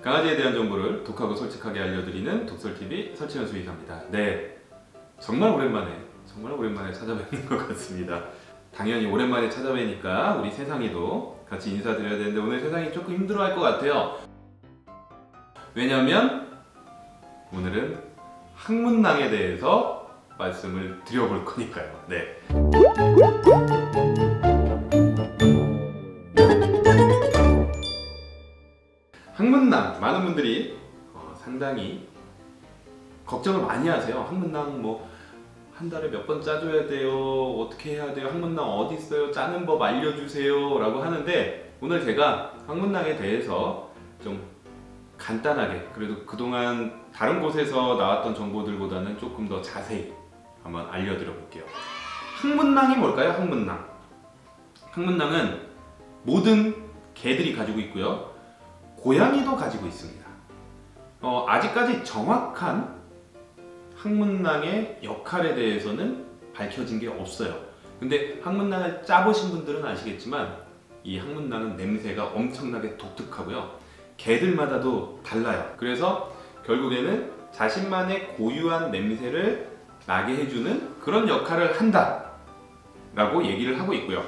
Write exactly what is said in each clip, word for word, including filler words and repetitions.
강아지에 대한 정보를 독하고 솔직하게 알려드리는 독설티비 설치현 수의사입니다. 네, 정말 오랜만에 정말 오랜만에 찾아뵙는 것 같습니다. 당연히 오랜만에 찾아뵈니까 우리 세상이도 같이 인사드려야 되는데 오늘 세상이 조금 힘들어할 것 같아요. 왜냐면 오늘은 항문낭에 대해서 말씀을 드려볼 거니까요. 네. 항문낭, 많은 분들이 어, 상당히 걱정을 많이 하세요. 항문낭 뭐 한 달에 몇 번 짜줘야 돼요? 어떻게 해야 돼요? 항문낭 어디 있어요? 짜는 법 알려주세요 라고 하는데, 오늘 제가 항문낭에 대해서 좀 간단하게, 그래도 그동안 다른 곳에서 나왔던 정보들보다는 조금 더 자세히 한번 알려드려 볼게요. 항문낭이 뭘까요? 항문낭 항문낭은 모든 개들이 가지고 있고요, 고양이도 가지고 있습니다. 어, 아직까지 정확한 항문낭의 역할에 대해서는 밝혀진 게 없어요. 근데 항문낭을 짜보신 분들은 아시겠지만 이 항문낭은 냄새가 엄청나게 독특하고요, 개들마다도 달라요. 그래서 결국에는 자신만의 고유한 냄새를 나게 해주는 그런 역할을 한다 라고 얘기를 하고 있고요.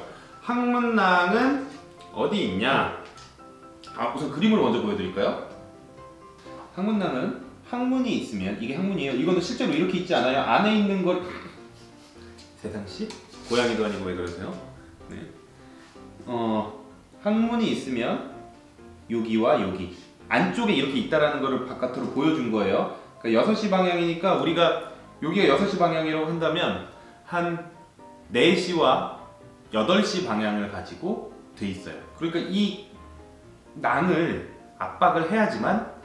항문낭은 어디 있냐? 아, 우선 그림을 먼저 보여드릴까요? 항문낭은 항문이 있으면, 이게 항문이에요. 이거는 실제로 이렇게 있지 않아요. 안에 있는 걸 세상씨? 고양이도 아니고 왜 그러세요? 네. 어, 항문이 있으면 여기와 여기 안쪽에 이렇게 있다라는 거를 바깥으로 보여준 거예요. 그러니까 여섯 시 방향이니까 우리가 여기가 여섯 시 방향이라고 한다면 한 네 시와 여덟 시 방향을 가지고 돼 있어요. 그러니까 이 낭을 압박을 해야지만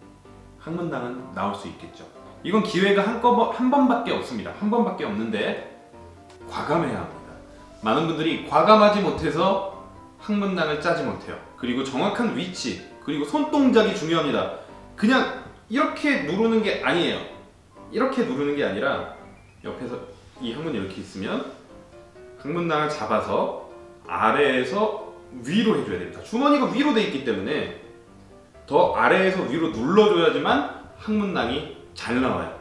항문낭은 나올 수 있겠죠. 이건 기회가 한꺼번, 한 번밖에 없습니다. 한 번밖에 없는데 과감해야 합니다. 많은 분들이 과감하지 못해서 항문낭을 짜지 못해요. 그리고 정확한 위치, 그리고 손동작이 중요합니다. 그냥 이렇게 누르는 게 아니에요. 이렇게 누르는 게 아니라 옆에서 이 항문이 이렇게 있으면 항문낭을 잡아서 아래에서 위로 해줘야 됩니다. 주머니가 위로 돼 있기 때문에 더 아래에서 위로 눌러줘야지만 항문낭이 잘 나와요.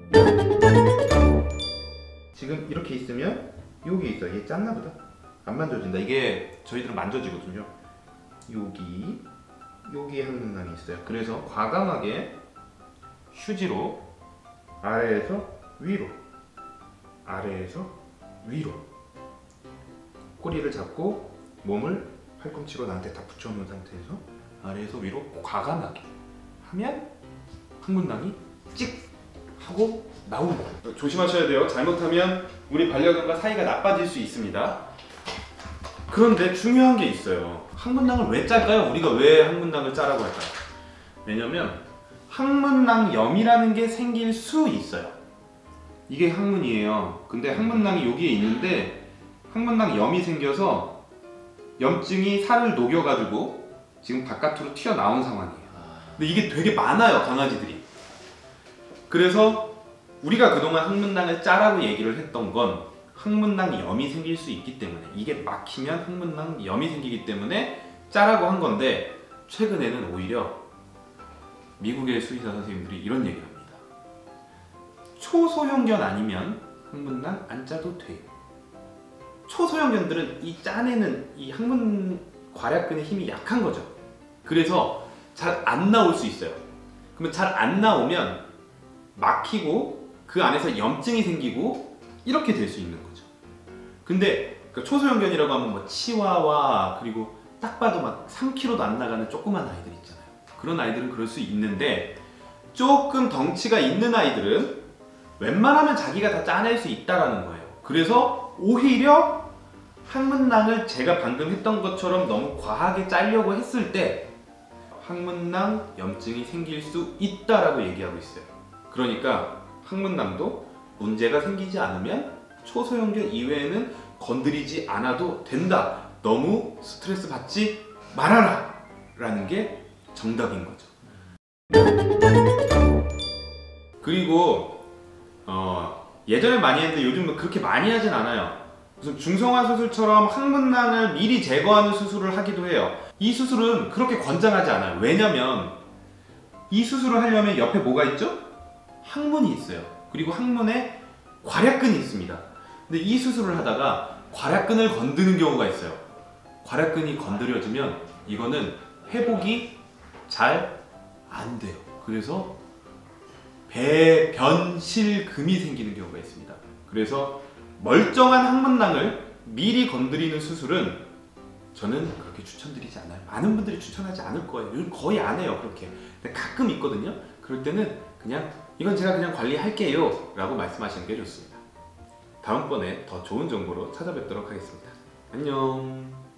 지금 이렇게 있으면 여기 있어요. 얘 짰나 보다. 안 만져진다. 이게 저희들은 만져지거든요. 여기 여기에 항문낭이 있어요. 그래서 과감하게 휴지로 아래에서 위로, 아래에서 위로 꼬리를 잡고 몸을 팔꿈치로 나한테 다 붙여놓은 상태에서 아래에서 위로 과감하게 하면 항문낭이 찍 하고 나옵니다. 조심하셔야 돼요. 잘못하면 우리 반려견과 사이가 나빠질 수 있습니다. 그런데 중요한 게 있어요. 항문낭을 왜 짤까요? 우리가 왜 항문낭을 짜라고 할까요? 왜냐면 항문낭염이라는 게 생길 수 있어요. 이게 항문이에요. 근데 항문낭이 여기에 있는데 항문낭염이 생겨서 염증이 살을 녹여가지고 지금 바깥으로 튀어나온 상황이에요. 근데 이게 되게 많아요, 강아지들이. 그래서 우리가 그동안 항문낭을 짜라고 얘기를 했던 건 항문낭염이 생길 수 있기 때문에, 이게 막히면 항문낭염이 생기기 때문에 짜라고 한 건데, 최근에는 오히려 미국의 수의사 선생님들이 이런 얘기를 합니다. 초소형견 아니면 항문낭 안 짜도 돼요. 초소형견들은 이 짜내는 이 항문 괄약근의 힘이 약한 거죠. 그래서 잘 안 나올 수 있어요. 그러면 잘 안 나오면 막히고 그 안에서 염증이 생기고 이렇게 될 수 있는 거죠. 근데 그 초소형견이라고 하면 뭐 치와와, 그리고 딱 봐도 막 삼 킬로그램도 안 나가는 조그만 아이들 있잖아요. 그런 아이들은 그럴 수 있는데, 조금 덩치가 있는 아이들은 웬만하면 자기가 다 짜낼 수 있다라는 거예요. 그래서 오히려 항문낭을 제가 방금 했던 것처럼 너무 과하게 짜려고 했을 때 항문낭 염증이 생길 수 있다라고 얘기하고 있어요. 그러니까 항문낭도 문제가 생기지 않으면 초소형견 이외에는 건드리지 않아도 된다. 너무 스트레스 받지 말아라 라는 게 정답인 거죠. 그리고 어, 예전에 많이 했는데 요즘은 그렇게 많이 하진 않아요. 무슨 중성화 수술처럼 항문낭을 미리 제거하는 수술을 하기도 해요. 이 수술은 그렇게 권장하지 않아요. 왜냐면 이 수술을 하려면 옆에 뭐가 있죠? 항문이 있어요. 그리고 항문에 괄약근이 있습니다. 근데 이 수술을 하다가 괄약근을 건드는 경우가 있어요. 괄약근이 건드려지면 이거는 회복이 잘 안 돼요. 그래서 배변실금이 생기는 경우가 있습니다. 그래서 멀쩡한 항문낭을 미리 건드리는 수술은 저는 그렇게 추천드리지 않아요. 많은 분들이 추천하지 않을 거예요. 요즘 거의 안 해요, 그렇게. 근데 가끔 있거든요. 그럴 때는 그냥 이건 제가 그냥 관리할게요 라고 말씀하시는 게 좋습니다. 다음번에 더 좋은 정보로 찾아뵙도록 하겠습니다. 안녕.